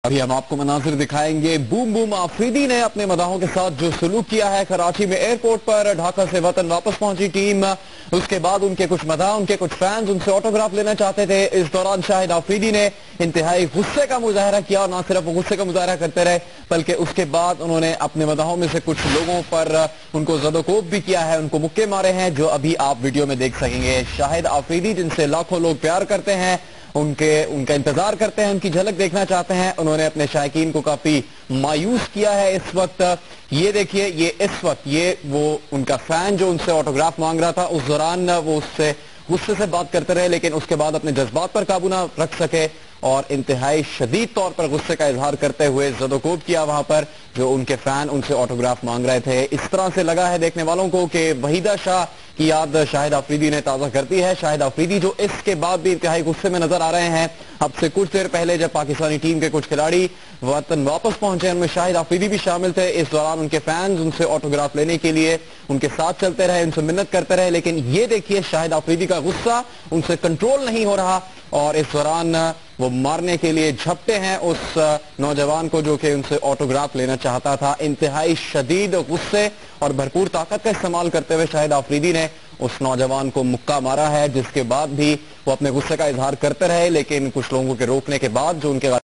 अभी हम आपको मनाजिर दिखाएंगे। बूम बूम आफरीदी ने अपने मदाहों के साथ जो सलूक किया है कराची में एयरपोर्ट पर। ढाका से वतन वापस पहुंची टीम, उसके बाद उनके कुछ मदाह, उनके कुछ फैंस उनसे ऑटोग्राफ लेना चाहते थे। इस दौरान शाहिद आफरीदी ने इंतहाई गुस्से का मुजाहरा किया और न सिर्फ वो गुस्से का मुजाहरा करते रहे बल्कि उसके बाद उन्होंने अपने मदाहों में से कुछ लोगों पर उनको ज़दोकोब भी किया है, उनको मुक्के मारे हैं, जो अभी आप वीडियो में देख सकेंगे। शाहिद आफरीदी जिनसे लाखों लोग प्यार करते हैं, उनका इंतजार करते हैं, उनकी झलक देखना चाहते हैं, उन्होंने अपने शायकीन को काफी मायूस किया है इस वक्त। ये देखिए, ये इस वक्त ये वो उनका फैन जो उनसे ऑटोग्राफ मांग रहा था, उस दौरान वो उससे गुस्से से बात करते रहे लेकिन उसके बाद अपने जज्बात पर काबू ना रख सके और इंतहाई शदीद तौर पर गुस्से का इजहार करते हुए ज़दोकोब किया वहां पर जो उनके फैन उनसे ऑटोग्राफ मांग रहे थे। इस तरह से लगा है देखने वालों को कि वहीदा शाह की याद शाहिद आफरीदी ने ताज़ा कर दी है। शाहिद आफरीदी जो इसके बाद भी इंतहाई गुस्से में नजर आ रहे हैं। अब से कुछ देर पहले जब पाकिस्तानी टीम के कुछ खिलाड़ी वतन वापस पहुंचे, उनमें शाहिद आफरीदी भी शामिल थे। इस दौरान उनके फैंस उनसे ऑटोग्राफ लेने के लिए उनके साथ चलते रहे, उनसे मिन्नत करते रहे, लेकिन ये देखिए शाहिद आफरीदी का गुस्सा उनसे कंट्रोल नहीं हो रहा और इस दौरान वो मारने के लिए झपटे हैं उस नौजवान को जो कि उनसे ऑटोग्राफ लेना चाहता था। इंतहाई शदीद गुस्से और भरपूर ताकत का इस्तेमाल करते हुए शाहिद आफरीदी ने उस नौजवान को मुक्का मारा है, जिसके बाद भी वो अपने गुस्से का इजहार करते रहे लेकिन कुछ लोगों के रोकने के बाद जो उनके